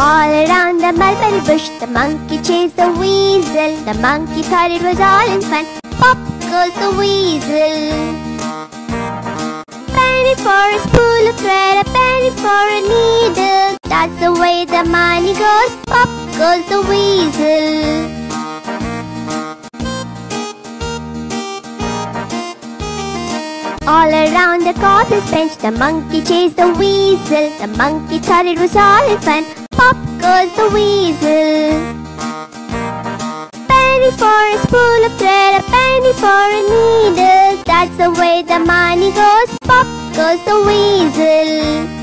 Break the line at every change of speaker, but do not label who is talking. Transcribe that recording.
All around the mulberry bush, the monkey chased the weasel. The monkey thought it was all in fun. Pop goes the weasel. Penny for a spool of thread, a penny for a needle. That's the way the money goes. Pop goes the weasel. All around the cobbler's bench, the monkey chased the weasel. The monkey thought it was all in fun. Pop goes the weasel. Penny for a spool of thread, a penny for a needle. That's the way the money goes. Pop goes the weasel.